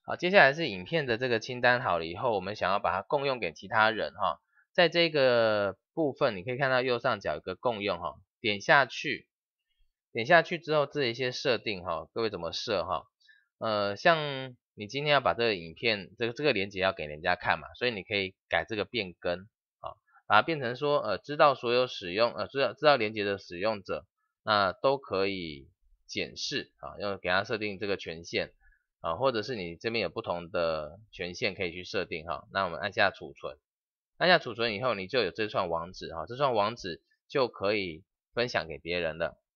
好，接下来是影片的这个清单好了以后，我们想要把它共用给其他人哈，在这个部分你可以看到右上角有个共用哈，点下去之后这一些设定哈，各位怎么设哈？像你今天要把这个影片这个连结要给人家看嘛，所以你可以改这个变更啊，把它变成说知道所有使用知道连结的使用者，那都可以检视啊，要给它设定这个权限。或者是你这边有不同的权限可以去设定哈，那我们按下储存，按下储存以后，你就有这串网址哈，这串网址就可以分享给别人了。